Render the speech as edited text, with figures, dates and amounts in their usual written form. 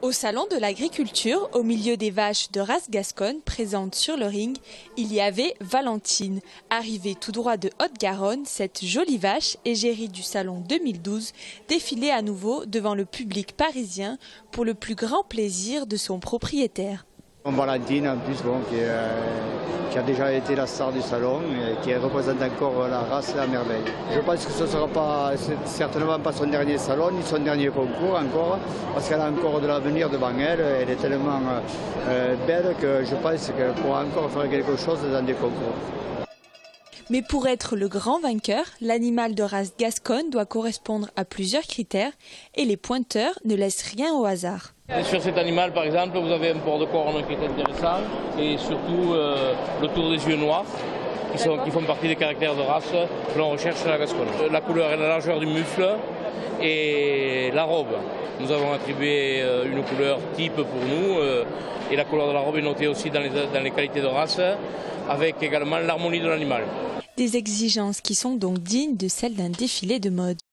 Au salon de l'agriculture, au milieu des vaches de race gasconne présentes sur le ring, il y avait Valentine. Arrivée tout droit de Haute-Garonne, cette jolie vache, égérie du salon 2012, défilait à nouveau devant le public parisien pour le plus grand plaisir de son propriétaire. Valentine, en plus, qui a déjà été la star du salon et qui représente encore la race à merveille. Je pense que ce ne sera certainement pas son dernier salon, ni son dernier concours encore, parce qu'elle a encore de l'avenir devant elle. Elle est tellement belle que je pense qu'elle pourra encore faire quelque chose dans des concours. Mais pour être le grand vainqueur, l'animal de race gasconne doit correspondre à plusieurs critères et les pointeurs ne laissent rien au hasard. Sur cet animal, par exemple, vous avez un port de corne qui est intéressant et surtout le tour des yeux noirs qui font partie des caractères de race que l'on recherche chez la gasconne. La couleur et la largeur du mufle et la robe. Nous avons attribué une couleur type pour nous et la couleur de la robe est notée aussi dans les qualités de race avec également l'harmonie de l'animal. Des exigences qui sont donc dignes de celles d'un défilé de mode.